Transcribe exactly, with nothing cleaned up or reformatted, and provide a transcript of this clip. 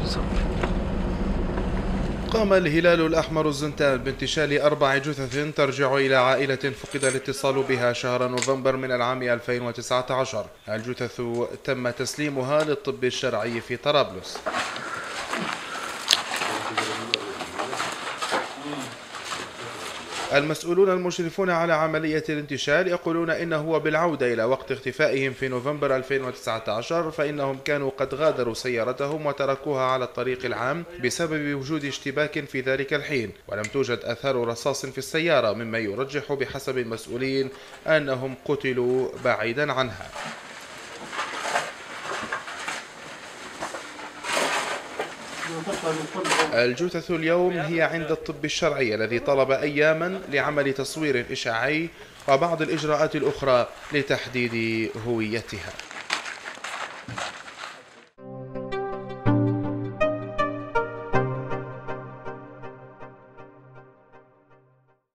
قام الهلال الأحمر الزنتان بانتشال أربع جثث ترجع إلى عائلة فقد الاتصال بها شهر نوفمبر من العام ألفين وتسعة عشر. الجثث تم تسليمها للطب الشرعي في طرابلس. المسؤولون المشرفون على عملية الانتشال يقولون إنه بالعودة إلى وقت اختفائهم في نوفمبر ألفين وتسعة عشر فإنهم كانوا قد غادروا سيارتهم وتركوها على الطريق العام بسبب وجود اشتباك في ذلك الحين، ولم توجد آثار رصاص في السيارة، مما يرجح بحسب المسؤولين أنهم قتلوا بعيدا عنها. الجثث اليوم هي عند الطب الشرعي الذي طلب أياما لعمل تصوير إشعاعي وبعض الإجراءات الأخرى لتحديد هويتها.